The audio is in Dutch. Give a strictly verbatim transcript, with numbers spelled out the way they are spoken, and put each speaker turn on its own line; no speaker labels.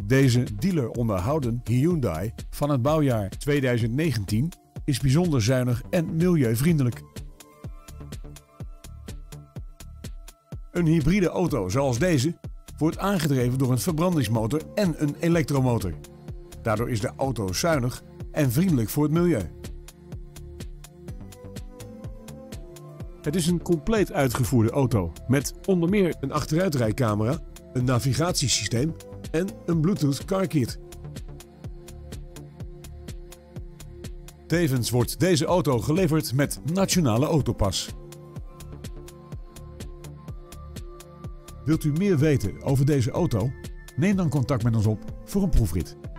Deze dealer onderhouden Hyundai van het bouwjaar tweeduizend negentien is bijzonder zuinig en milieuvriendelijk. Een hybride auto zoals deze wordt aangedreven door een verbrandingsmotor en een elektromotor. Daardoor is de auto zuinig en vriendelijk voor het milieu. Het is een compleet uitgevoerde auto met onder meer een achteruitrijcamera, een navigatiesysteem en een Bluetooth car kit. Tevens wordt deze auto geleverd met Nationale Autopas. Wilt u meer weten over deze auto? Neem dan contact met ons op voor een proefrit.